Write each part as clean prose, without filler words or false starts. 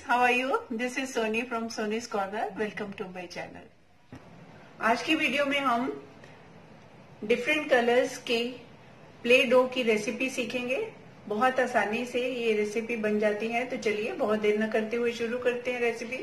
How are you? This is Soni from Soni's corner. Welcome to my channel. आज की video में हम डिफरेंट कलर्स के प्ले डो की रेसिपी सीखेंगे. बहुत आसानी से ये रेसिपी बन जाती है. तो चलिए बहुत देर न करते हुए शुरू करते हैं रेसिपी.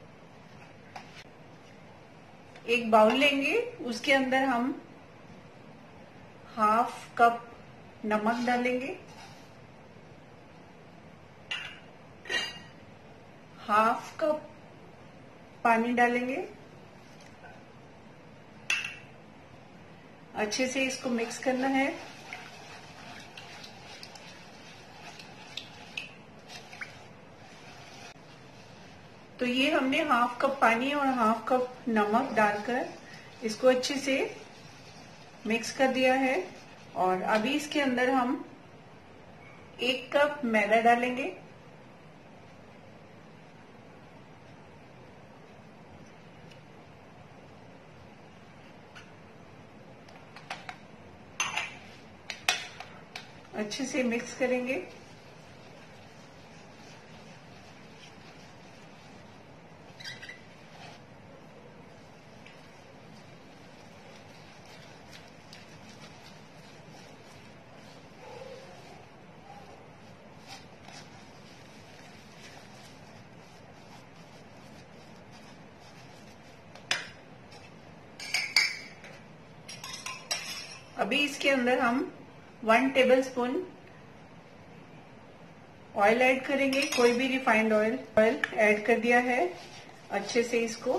एक बाउल लेंगे, उसके अंदर हम हाफ कप नमक डालेंगे, हाफ कप पानी डालेंगे. अच्छे से इसको मिक्स करना है. तो ये हमने हाफ कप पानी और हाफ कप नमक डालकर इसको अच्छे से मिक्स कर दिया है. और अभी इसके अंदर हम 1 कप मैदा डालेंगे. अच्छे से मिक्स करेंगे. अभी इसके अंदर हम 1 टेबलस्पून ऑयल ऐड करेंगे. कोई भी रिफाइंड ऑयल ऐड कर दिया है. अच्छे से इसको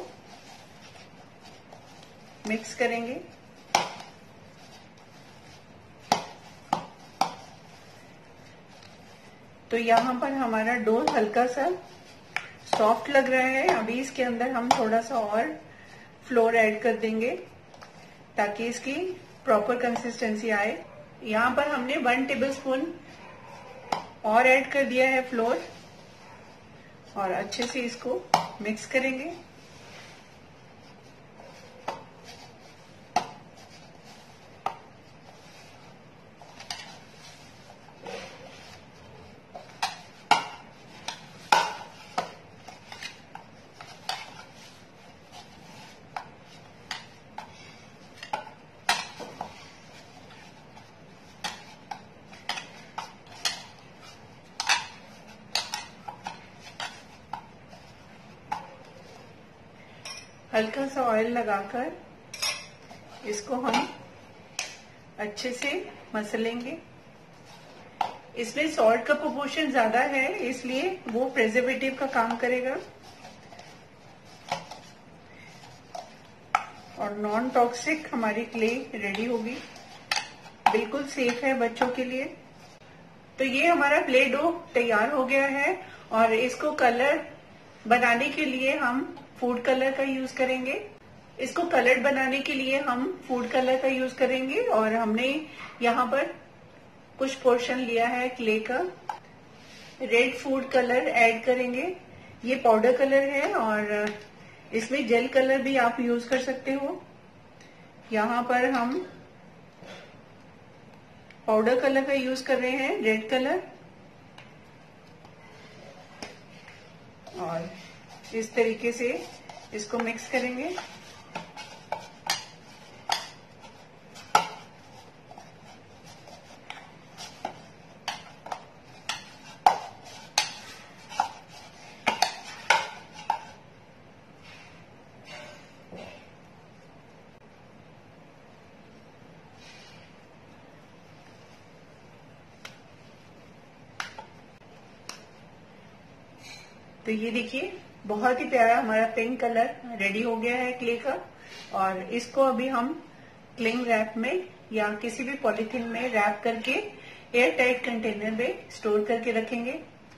मिक्स करेंगे. तो यहाँ पर हमारा डो हल्का सा सॉफ्ट लग रहा है. अभी इसके अंदर हम थोड़ा सा और फ्लोर ऐड कर देंगे ताकि इसकी प्रॉपर कंसिस्टेंसी आए. यहाँ पर हमने 1 टेबलस्पून और ऐड कर दिया है फ्लोर. और अच्छे से इसको मिक्स करेंगे. हल्का सा ऑयल लगाकर इसको हम अच्छे से मसलेंगे. इसमें सॉल्ट का प्रोपोर्शन ज्यादा है, इसलिए वो प्रिजर्वेटिव का काम करेगा. और नॉन टॉक्सिक हमारी क्ले रेडी होगी. बिल्कुल सेफ है बच्चों के लिए. तो ये हमारा प्ले डो तैयार हो गया है. और इसको कलर बनाने के लिए हम फूड कलर का यूज करेंगे. इसको कलर बनाने के लिए हम फूड कलर का यूज करेंगे. और हमने यहाँ पर कुछ पोर्शन लिया है क्ले का. रेड फूड कलर ऐड करेंगे. ये पाउडर कलर है और इसमें जेल कलर भी आप यूज कर सकते हो. यहाँ पर हम पाउडर कलर का यूज कर रहे हैं, रेड कलर. और इस तरीके से इसको मिक्स करेंगे. तो ये देखिए बहुत ही प्यारा हमारा पिंक कलर रेडी हो गया है क्ले का. और इसको अभी हम क्लिंग रैप में या किसी भी पॉलिथीन में रैप करके एयर टाइट कंटेनर में स्टोर करके रखेंगे.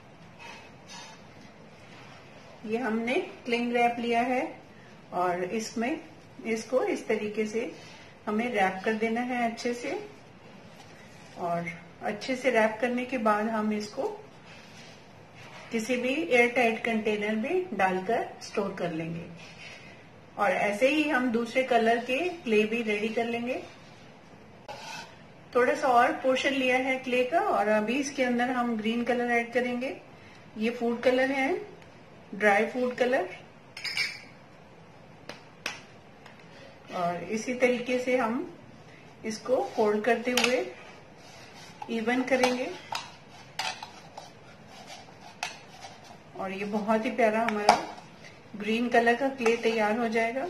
ये हमने क्लिंग रैप लिया है और इसमें इसको इस तरीके से हमें रैप कर देना है अच्छे से. और अच्छे से रैप करने के बाद हम इसको किसी भी एयर टाइट कंटेनर में डालकर स्टोर कर लेंगे. और ऐसे ही हम दूसरे कलर के क्ले भी रेडी कर लेंगे. थोड़ा सा और पोर्शन लिया है क्ले का और अभी इसके अंदर हम ग्रीन कलर ऐड करेंगे. ये फूड कलर है ड्राई फूड कलर, और इसी तरीके से हम इसको फोल्ड करते हुए इवन करेंगे और ये बहुत ही प्यारा हमारा ग्रीन कलर का क्ले तैयार हो जाएगा।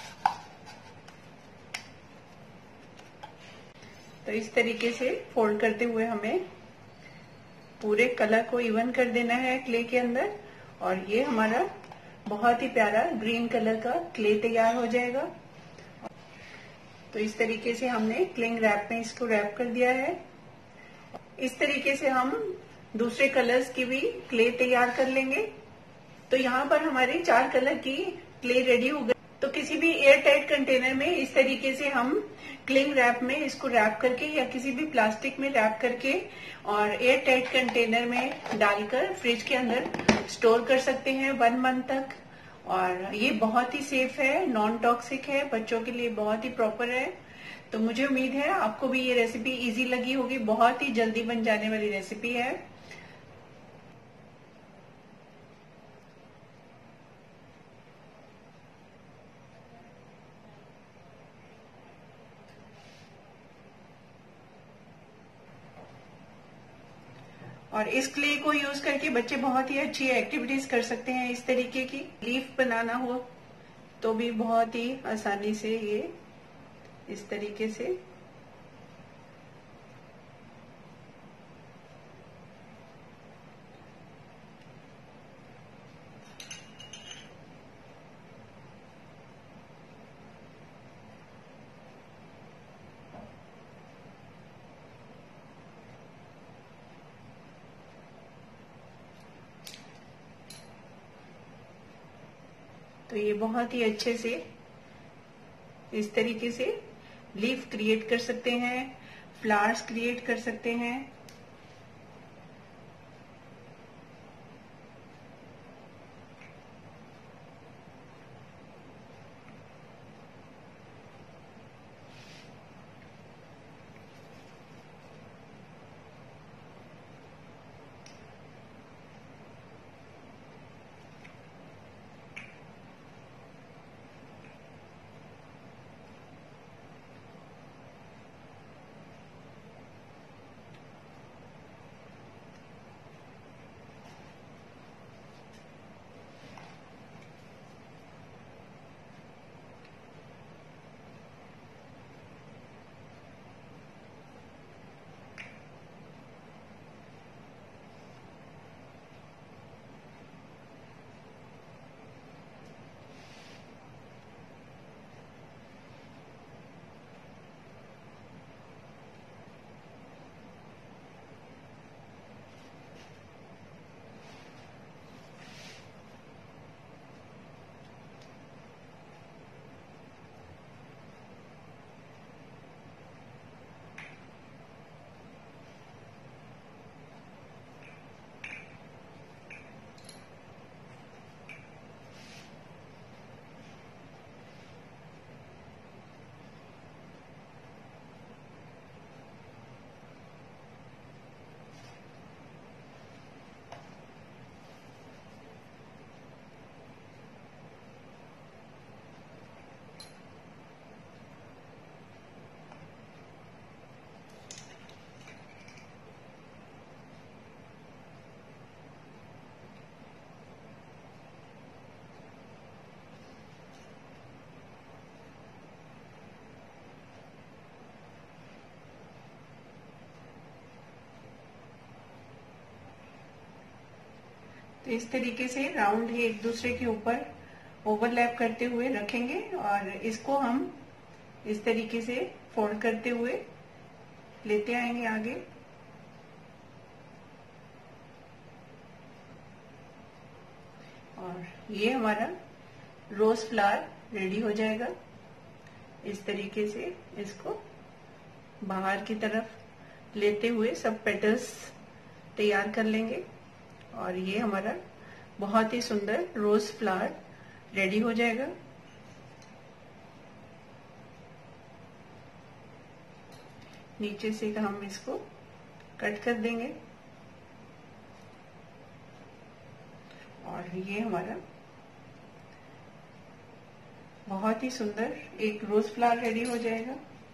तो इस तरीके से फोल्ड करते हुए हमें पूरे कलर को इवन कर देना है क्ले के अंदर, और ये हमारा बहुत ही प्यारा ग्रीन कलर का क्ले तैयार हो जाएगा। तो इस तरीके से हमने क्लिंग रैप में इसको रैप कर दिया है। इस तरीके से हम दूसरे कलर्स की भी क्ले तैयार कर लेंगे। तो यहाँ पर हमारे 4 कलर की क्ले रेडी हो गई। तो किसी भी एयर टाइट कंटेनर में इस तरीके से हम क्लिंग रैप में इसको रैप करके या किसी भी प्लास्टिक में रैप करके और एयर टाइट कंटेनर में डालकर फ्रिज के अंदर स्टोर कर सकते हैं 1 मंथ तक। और ये बहुत ही सेफ है, नॉन टॉक्सिक है, बच्चों के लिए बहुत ही प्रॉपर है। तो मुझे उम्मीद है आपको भी ये रेसिपी इजी लगी होगी। बहुत ही जल्दी बन जाने वाली रेसिपी है। और इस क्ले को यूज करके बच्चे बहुत ही अच्छी एक्टिविटीज कर सकते हैं। इस तरीके की लीफ बनाना हो तो भी बहुत ही आसानी से ये इस तरीके से तो ये बहुत ही अच्छे से इस तरीके से लीफ क्रिएट कर सकते हैं, फ्लावर्स क्रिएट कर सकते हैं। तो इस तरीके से राउंड ही एक दूसरे के ऊपर ओवरलैप करते हुए रखेंगे और इसको हम इस तरीके से फोल्ड करते हुए लेते आएंगे आगे। और ये हमारा रोज फ्लावर रेडी हो जाएगा। इस तरीके से इसको बाहर की तरफ लेते हुए सब पेटल्स तैयार कर लेंगे और ये हमारा बहुत ही सुंदर रोज फ्लावर रेडी हो जाएगा। नीचे से हम इसको कट कर देंगे और ये हमारा बहुत ही सुंदर एक रोज फ्लावर रेडी हो जाएगा।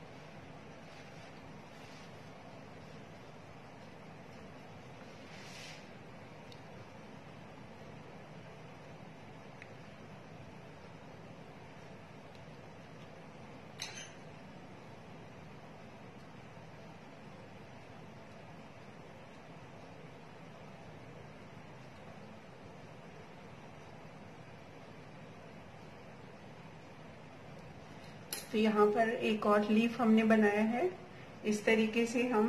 तो यहाँ पर एक और लीफ हमने बनाया है। इस तरीके से हम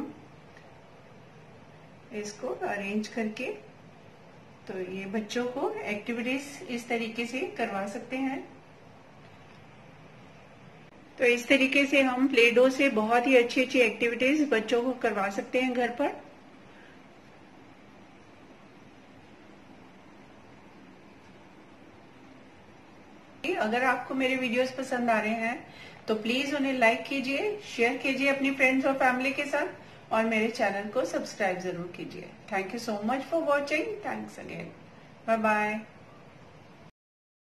इसको अरेंज करके तो ये बच्चों को एक्टिविटीज इस तरीके से करवा सकते हैं। तो इस तरीके से हम प्ले डो से बहुत ही अच्छी अच्छी एक्टिविटीज बच्चों को करवा सकते हैं घर पर। अगर आपको मेरे वीडियोस पसंद आ रहे हैं तो प्लीज उन्हें लाइक कीजिए, शेयर कीजिए अपनी फ्रेंड्स और फैमिली के साथ और मेरे चैनल को सब्सक्राइब जरूर कीजिए। Thank you so much for watching. Thanks again. Bye bye.